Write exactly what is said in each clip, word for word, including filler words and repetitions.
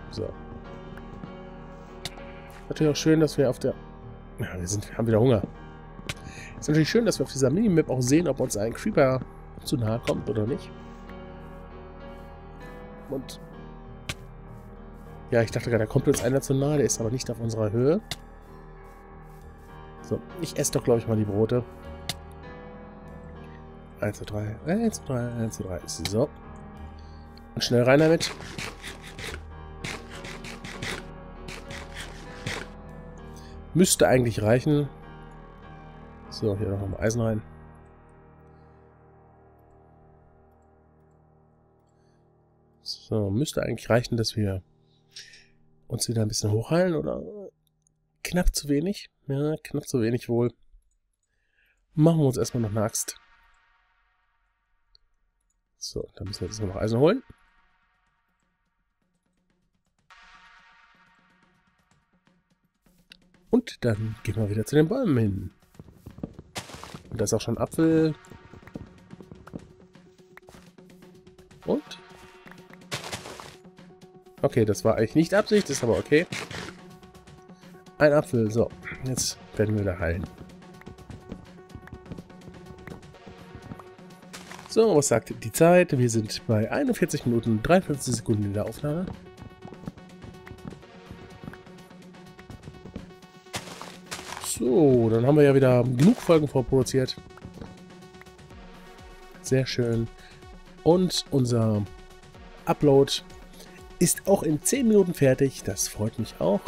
So. Natürlich auch schön, dass wir auf der... Ja, wir, sind, wir haben wieder Hunger. Ist natürlich schön, dass wir auf dieser Minimap auch sehen, ob uns ein Creeper zu nahe kommt oder nicht. Und... Ja, ich dachte gerade, da kommt uns einer zu nahe, der ist aber nicht auf unserer Höhe. So, ich esse doch, glaube ich, mal die Brote. eins, zwei, drei, eins, zwei, drei, eins, zwei, drei. So. Und schnell rein damit. Müsste eigentlich reichen. So, hier noch mal Eisen rein. So, müsste eigentlich reichen, dass wir uns wieder ein bisschen hochheilen, oder? Knapp zu wenig? Ja, knapp zu wenig wohl. Machen wir uns erstmal noch eine Axt. So, dann müssen wir jetzt noch Eisen holen. Und dann gehen wir wieder zu den Bäumen hin. Und da ist auch schon Apfel. Und? Okay, das war eigentlich nicht Absicht, ist aber okay. Ein Apfel, so. Jetzt werden wir da heilen. So, was sagt die Zeit? Wir sind bei einundvierzig Minuten dreiundfünfzig Sekunden in der Aufnahme. So, dann haben wir ja wieder genug Folgen vorproduziert. Sehr schön. Und unser Upload ist auch in zehn Minuten fertig. Das freut mich auch.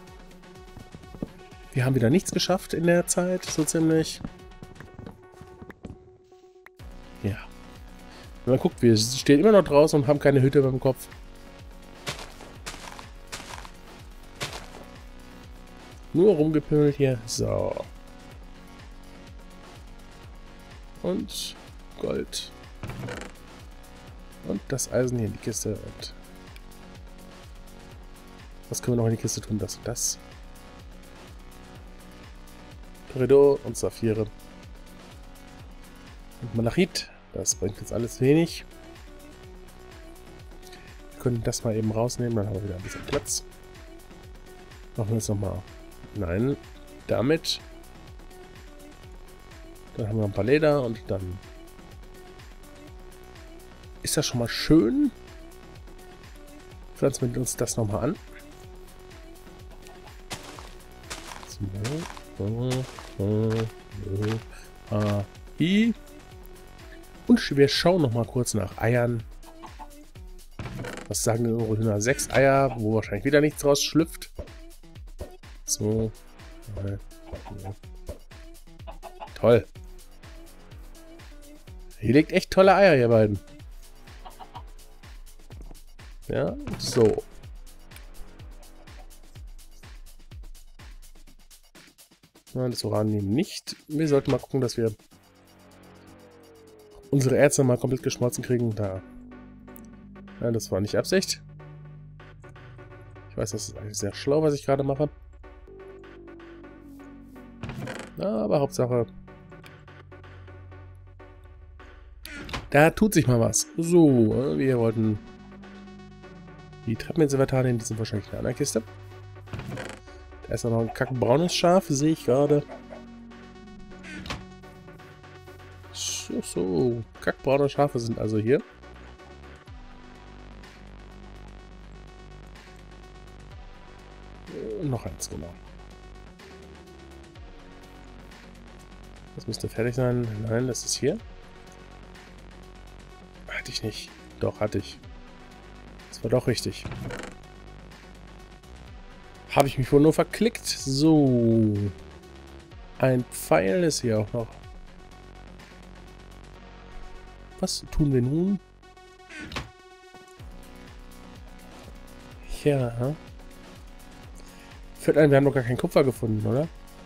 Wir haben wieder nichts geschafft in der Zeit, so ziemlich. Ja. Wenn man guckt, wir stehen immer noch draußen und haben keine Hütte beim Kopf. Nur rumgepimmelt hier. So. Und Gold. Und das Eisen hier in die Kiste. Und was können wir noch in die Kiste tun? Das und das. Peridot und Saphire. Und Malachit. Das bringt jetzt alles wenig. Wir können das mal eben rausnehmen, dann haben wir wieder ein bisschen Platz. Machen wir jetzt nochmal. Nein, damit. Dann haben wir ein paar Leder und dann ist das schon mal schön. Pflanzen wir uns das nochmal an. I. Und wir schauen noch mal kurz nach Eiern. Was sagen denn unsere Hühner? Sechs Eier, wo wahrscheinlich wieder nichts rausschlüpft. So. Ja. Toll. Ihr legt echt tolle Eier, ihr beiden. Ja, so. Nein, das Uran nehmen nicht. Wir sollten mal gucken, dass wir unsere Erze mal komplett geschmolzen kriegen. Da. Nein, das war nicht Absicht. Ich weiß, das ist eigentlich sehr schlau, was ich gerade mache. Aber Hauptsache, da tut sich mal was. So, wir wollten die Treppeninservatar nehmen. Die sind wahrscheinlich in einer anderen Kiste. Da ist noch ein kackbraunes Schaf, sehe ich gerade. So, so. Kackbraune Schafe sind also hier. Und noch eins, genau. Das müsste fertig sein. Nein, das ist hier. Hatte ich nicht. Doch, hatte ich. Das war doch richtig. Habe ich mich wohl nur verklickt. So. Ein Pfeil ist hier auch noch. Was tun wir nun? Ja. Fällt ein, wir haben noch gar kein Kupfer gefunden, oder?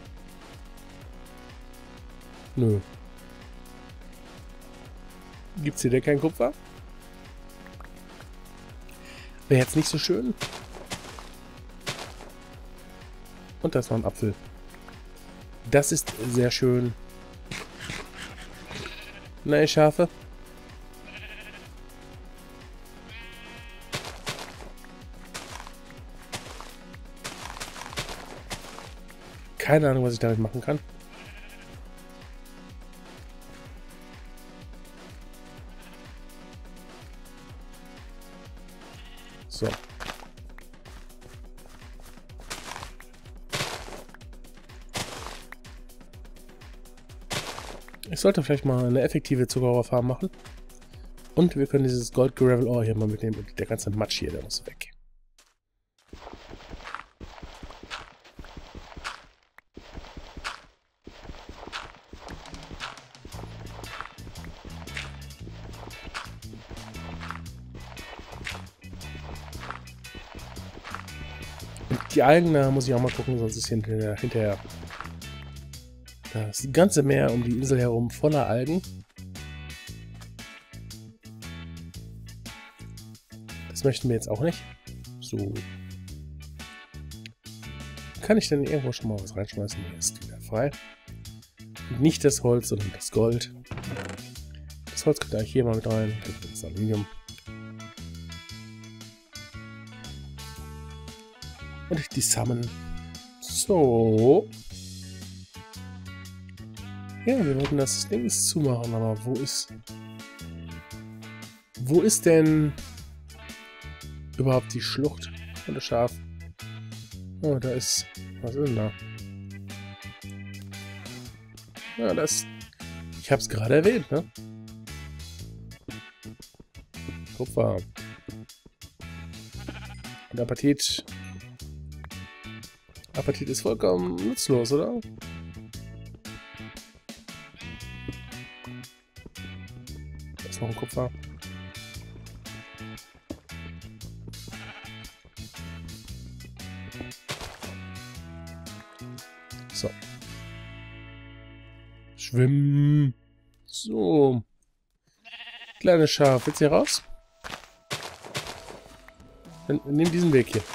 Nö. Gibt's hier denn kein Kupfer? Wäre jetzt nicht so schön. Und da ist noch ein Apfel. Das ist sehr schön. Na, ihr Schafe. Keine Ahnung, was ich damit machen kann. So. Ich sollte vielleicht mal eine effektive Zuckerrohrfarm machen. Und wir können dieses Gold Gravel Ore hier mal mitnehmen. Und der ganze Matsch hier, der muss weg. Und die Algen, da muss ich auch mal gucken, sonst ist hinterher, hinterher das ganze Meer um die Insel herum voller Algen. Das möchten wir jetzt auch nicht. So. Kann ich denn irgendwo schon mal was reinschmeißen? Hier ist wieder frei. Und nicht das Holz, sondern das Gold. Das Holz kommt eigentlich hier mal mit rein. Das Aluminium. Und die Salmon. So. Ja, wir wollten das Ding zumachen, aber wo ist... Wo ist denn überhaupt die Schlucht von der Schaf? Oh, da ist... Was ist denn da? Ja, das... Ich hab's gerade erwähnt, ne? Kupfer. Und Apatit... Apatit ist vollkommen nutzlos, oder? Da ist noch ein Kupfer. So. Schwimmen. So. Kleines Schaf. Willst du hier raus? Dann nimm diesen Weg hier.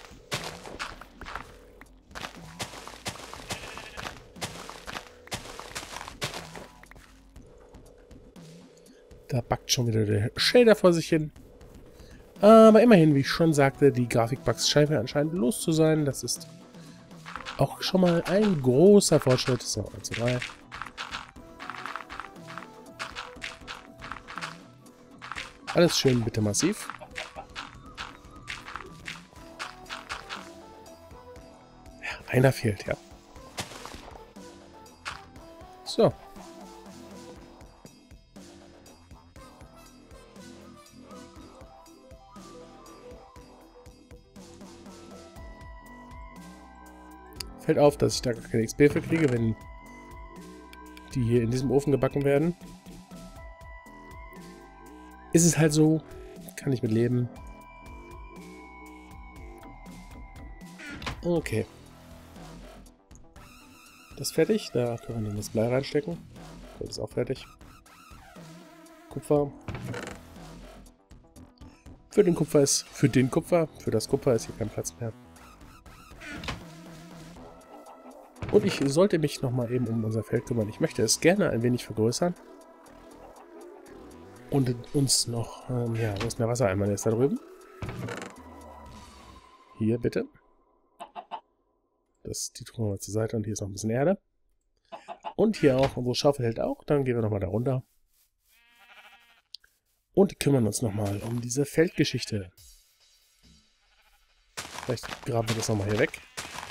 Da backt schon wieder der Shader vor sich hin. Aber immerhin, wie ich schon sagte, die Grafikbugs scheinen anscheinend los zu sein. Das ist auch schon mal ein großer Fortschritt. So, eins, zwei, drei. Alles schön, bitte massiv. Ja, einer fehlt, ja. So. Fällt auf, dass ich da gar keine X P für kriege, wenn die hier in diesem Ofen gebacken werden. Ist es halt so, kann ich mit leben. Okay. Das ist fertig, da können wir dann das Blei reinstecken. Das ist auch fertig. Kupfer. Für den Kupfer ist, für den Kupfer, für das Kupfer ist hier kein Platz mehr. Und ich sollte mich nochmal eben um unser Feld kümmern. Ich möchte es gerne ein wenig vergrößern. Und uns noch... Ähm, ja, wo ist der Wassereimer? Der ist da drüben. Hier, bitte. Das, die tun wir mal zur Seite und hier ist noch ein bisschen Erde. Und hier auch, unsere Schaufel hält auch. Dann gehen wir nochmal da runter. Und kümmern uns nochmal um diese Feldgeschichte. Vielleicht graben wir das nochmal hier weg.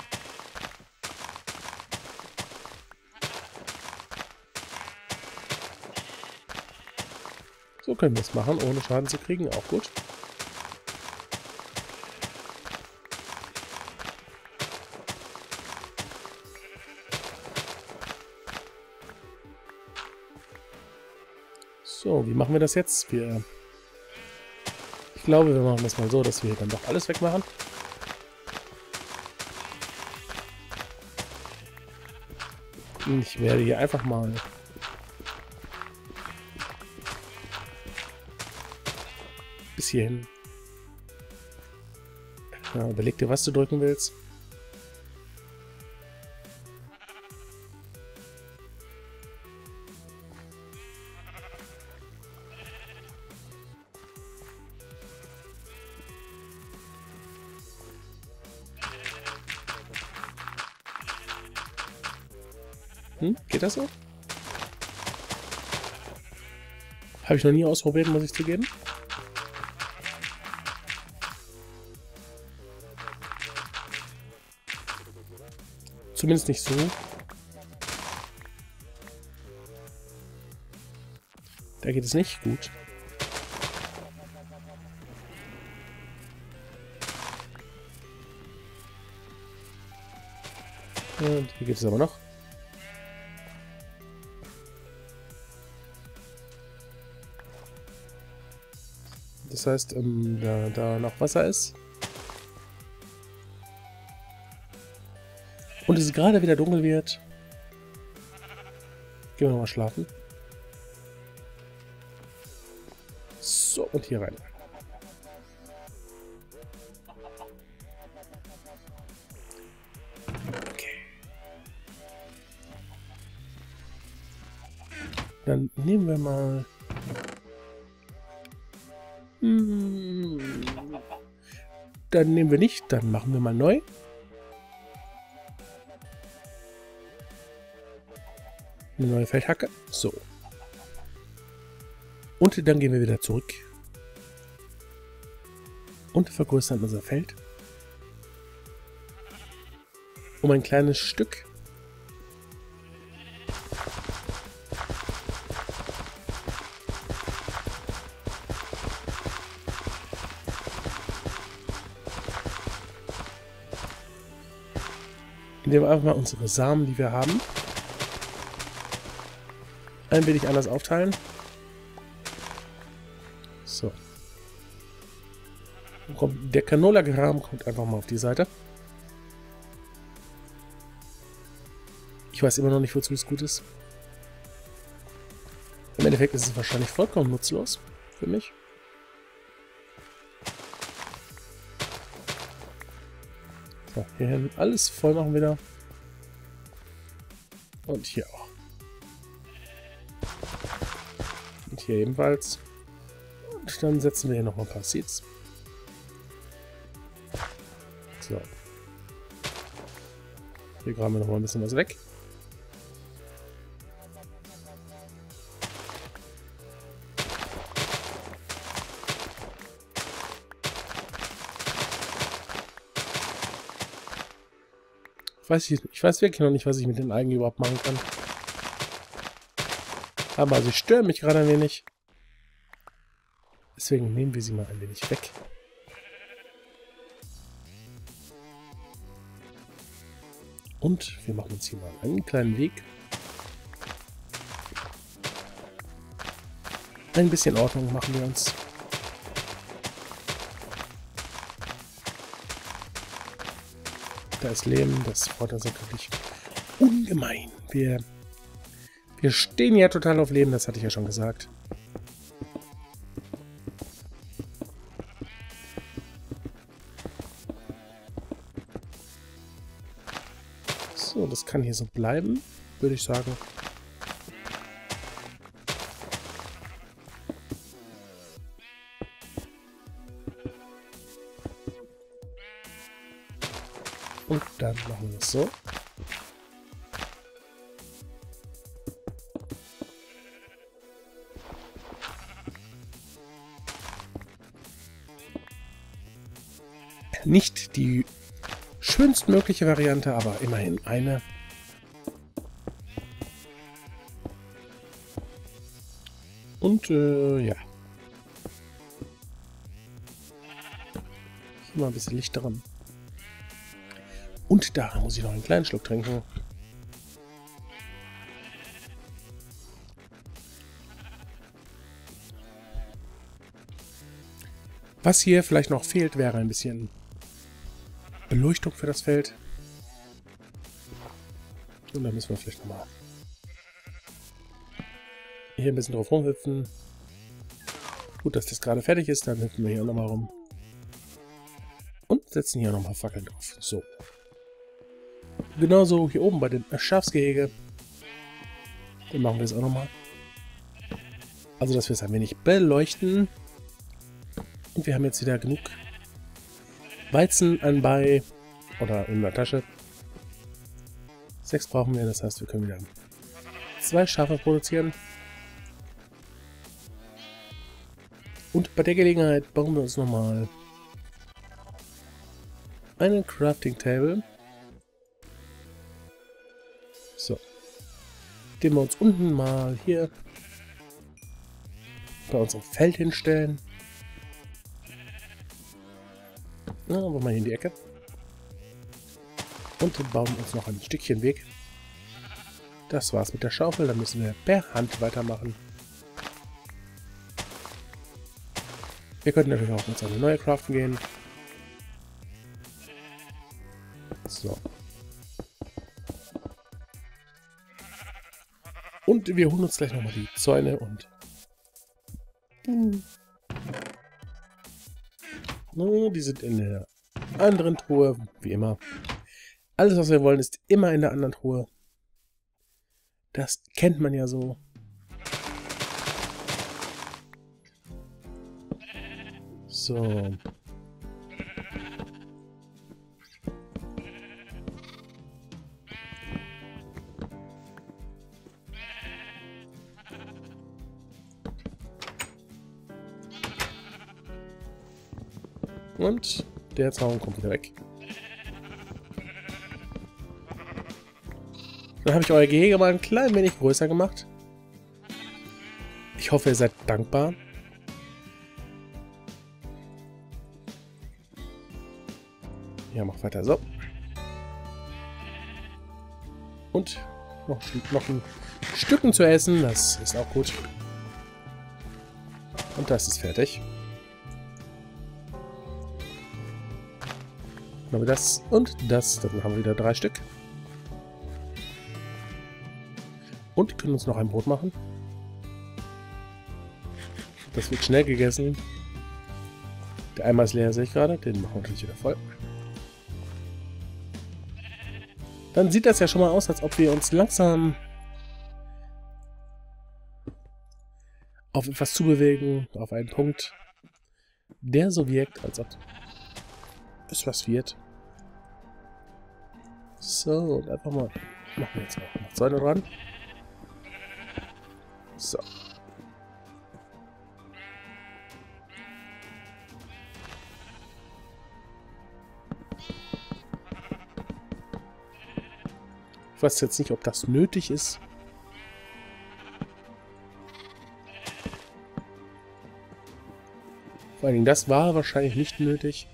So können wir es machen, ohne Schaden zu kriegen. Auch gut. So, wie machen wir das jetzt? Wir, ich glaube, wir machen das mal so, dass wir hier dann doch alles wegmachen. Ich werde hier einfach mal bis hierhin. Ja, überleg dir, was du drücken willst. Hm? Geht das so? Habe ich noch nie ausprobiert, muss ich zugeben. Zumindest nicht so. Da geht es nicht gut. Und hier geht es aber noch. Das heißt, ähm, da, da noch Wasser ist. Und es gerade wieder dunkel wird. Gehen wir nochmal schlafen. So, und hier rein. Okay. Dann nehmen wir mal... Hm, dann nehmen wir nicht, dann machen wir mal neu. Eine neue Feldhacke. So. Und dann gehen wir wieder zurück. Und vergrößern unser Feld. Um ein kleines Stück. Indem wir einfach mal unsere Samen, die wir haben, ein wenig anders aufteilen. So. Kommt, der Canola-Gram kommt einfach mal auf die Seite. Ich weiß immer noch nicht, wozu es gut ist. Im Endeffekt ist es wahrscheinlich vollkommen nutzlos für mich. So, hierhin alles voll machen wieder. Und hier auch. Und hier ebenfalls. Und dann setzen wir hier noch mal ein paar Seeds. So. Hier graben wir noch mal ein bisschen was weg. Ich weiß, ich weiß wirklich noch nicht, was ich mit den Algen überhaupt machen kann. Aber sie stören mich gerade ein wenig. Deswegen nehmen wir sie mal ein wenig weg. Und wir machen uns hier mal einen kleinen Weg. Ein bisschen Ordnung machen wir uns. Da ist Lehm, das freut uns natürlich ungemein. Wir, wir stehen ja total auf Lehm, das hatte ich ja schon gesagt. So, das kann hier so bleiben, würde ich sagen. Und dann machen wir es so. Nicht die schönstmögliche Variante, aber immerhin eine. Und äh, ja. Hier mal ein bisschen Licht dran. Und da muss ich noch einen kleinen Schluck trinken. Was hier vielleicht noch fehlt, wäre ein bisschen Beleuchtung für das Feld. Und da müssen wir vielleicht nochmal hier ein bisschen drauf rumhüpfen. Gut, dass das gerade fertig ist, dann hüpfen wir hier nochmal rum. Und setzen hier nochmal Fackeln drauf. So. Genauso hier oben bei dem Schafsgehege. Dann machen wir es auch nochmal. Also, dass wir es ein wenig beleuchten. Und wir haben jetzt wieder genug Weizen anbei oder in der Tasche. Sechs brauchen wir, das heißt, wir können wieder zwei Schafe produzieren. Und bei der Gelegenheit bauen wir uns nochmal einen Crafting Table. So. Den wir uns unten mal hier bei unserem Feld hinstellen. Na, wollen wir hier in die Ecke. Und dann bauen wir uns noch ein Stückchen Weg. Das war's mit der Schaufel. Dann müssen wir per Hand weitermachen. Wir könnten natürlich auch uns eine neue craften gehen. So. Und wir holen uns gleich nochmal die Zäune und... Hm. No, die sind in der anderen Truhe, wie immer. Alles, was wir wollen, ist immer in der anderen Truhe. Das kennt man ja so. So. Und der Zaun kommt wieder weg. Dann habe ich euer Gehege mal ein klein wenig größer gemacht. Ich hoffe, ihr seid dankbar. Ja, mach weiter so. Und noch, noch ein Stücken zu essen, das ist auch gut. Und das ist fertig. Dann haben wir das und das, dann haben wir wieder drei Stück. Und können uns noch ein Brot machen. Das wird schnell gegessen. Der Eimer ist leer, sehe ich gerade. Den machen wir natürlich wieder voll. Dann sieht das ja schon mal aus, als ob wir uns langsam auf etwas zubewegen, auf einen Punkt, der so wirkt, als ob es was wird. So, und einfach mal machen wir jetzt auch noch Zäune dran. So. Ich weiß jetzt nicht, ob das nötig ist. Vor allen Dingen, das war wahrscheinlich nicht nötig.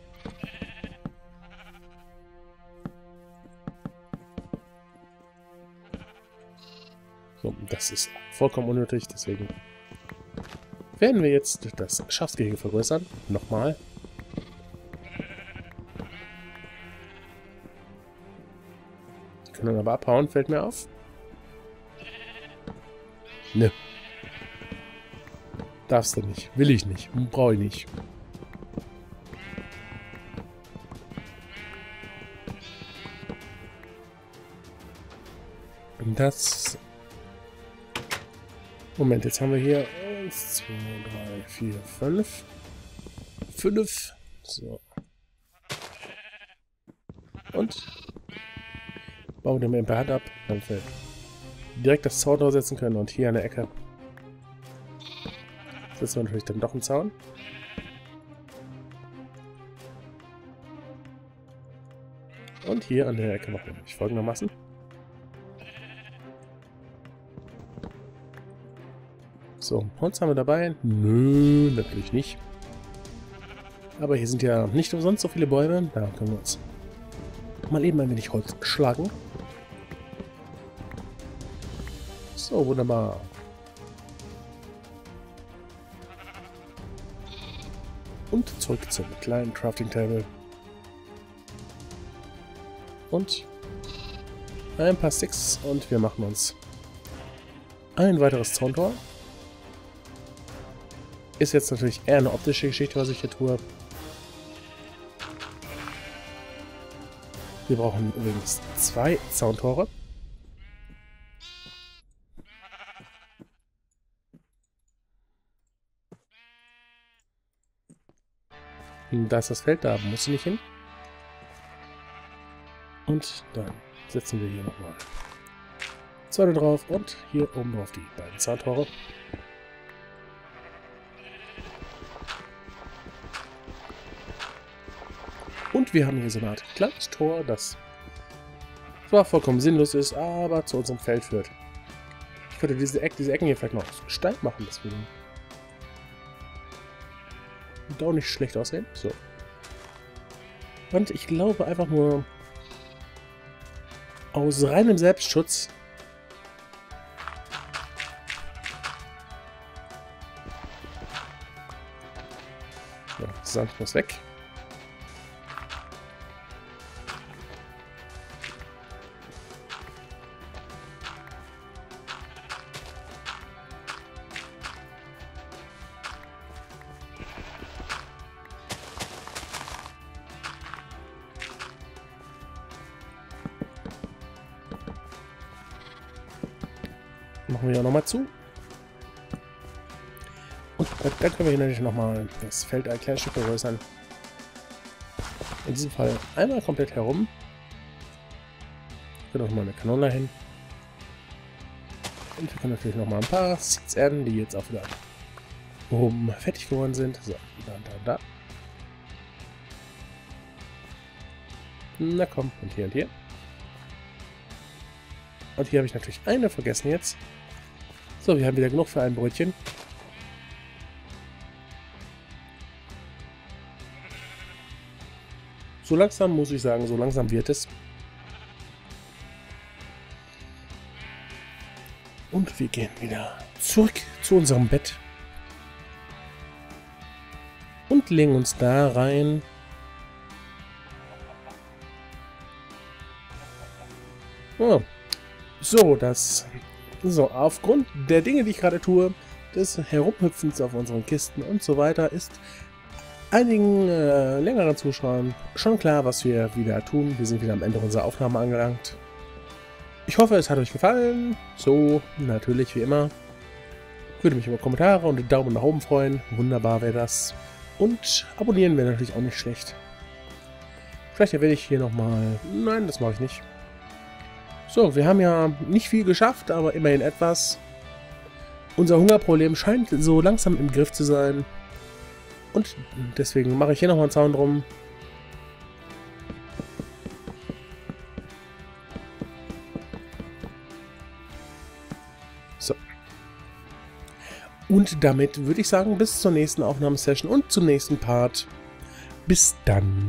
So, das ist vollkommen unnötig, deswegen werden wir jetzt das Schafsgehege vergrößern. Nochmal. Die können dann aber abhauen, fällt mir auf. Ne. Darfst du nicht. Will ich nicht. Brauche ich nicht. Und das... Moment, jetzt haben wir hier eins, zwei, drei, vier, fünf. fünf. So. Und bauen wir den per Hand ab, damit wir direkt das Zaun draufsetzen können. Und hier an der Ecke setzen wir natürlich dann doch einen Zaun. Und hier an der Ecke machen wir nämlich folgendermaßen. So, Holz haben wir dabei? Nö, natürlich nicht. Aber hier sind ja nicht umsonst so viele Bäume. Da können wir uns mal eben ein wenig Holz schlagen. So, wunderbar. Und zurück zum kleinen Crafting Table. Und ein paar Sticks und wir machen uns ein weiteres Zauntor. Ist jetzt natürlich eher eine optische Geschichte, was ich hier tue. Wir brauchen übrigens zwei Zauntore. Da ist das Feld, da muss ich nicht hin. Und dann setzen wir hier nochmal Zweite drauf und hier oben drauf die beiden Zahntore. Und wir haben hier so eine Art kleines Tor, das zwar vollkommen sinnlos ist, aber zu unserem Feld führt. Ich könnte diese, Eck, diese Ecken hier vielleicht noch aus Stein machen, deswegen wird auch nicht schlecht aussehen. So. Und ich glaube einfach nur aus reinem Selbstschutz ja, Sand muss weg. Machen wir ja nochmal zu. Und dann können wir hier natürlich nochmal das Feld ein kleines Stück vergrößern. In diesem Fall einmal komplett herum. Hier nochmal eine Kanone hin. Und wir können natürlich nochmal ein paar Seeds ernten, die jetzt auch wieder oben fertig geworden sind. So, da, da, da. Na komm, und hier und hier. Und hier habe ich natürlich eine vergessen jetzt. So, wir haben wieder genug für ein Brötchen. So langsam muss ich sagen, so langsam wird es. Und wir gehen wieder zurück zu unserem Bett. Und legen uns da rein. Oh. So, das... So, aufgrund der Dinge, die ich gerade tue, des Herumhüpfens auf unseren Kisten und so weiter, ist einigen äh, längeren Zuschauern schon klar, was wir wieder tun. Wir sind wieder am Ende unserer Aufnahme angelangt. Ich hoffe, es hat euch gefallen. So, natürlich wie immer. Würde mich über Kommentare und einen Daumen nach oben freuen. Wunderbar wäre das. Und abonnieren wäre natürlich auch nicht schlecht. Vielleicht erwähne ich hier nochmal... Nein, das mache ich nicht. So, wir haben ja nicht viel geschafft, aber immerhin etwas. Unser Hungerproblem scheint so langsam im Griff zu sein. Und deswegen mache ich hier nochmal einen Zaun drum. So. Und damit würde ich sagen, bis zur nächsten Aufnahmesession und zum nächsten Part. Bis dann.